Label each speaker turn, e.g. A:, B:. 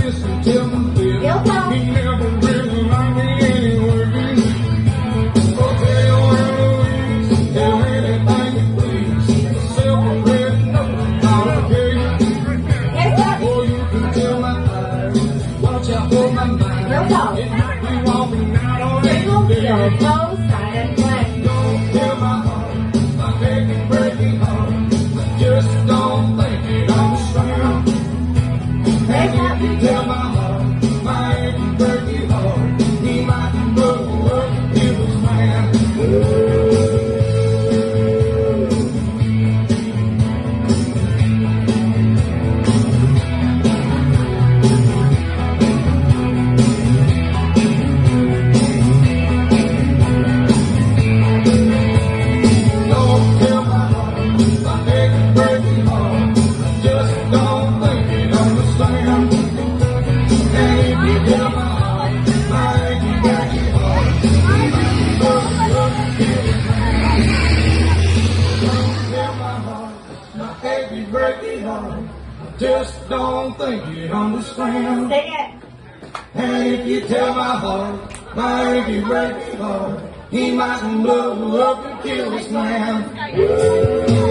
A: listen to my feelings. He never really liked me anyway. So tell Eloise, tell anything you please. Separate, I'll pay you. Or you can tell my eyes, watch out for my mind. It might be walking out on every day. Don't tell my heart, my baby breaking heart. Just don't think it understand. And if you tell my heart, my aching breaking heart, he might blow up if it's man. Just don't think you understand.
B: Sing it.
A: And if you tell my heart, my achy breaky heart, he might blow up and kill this man.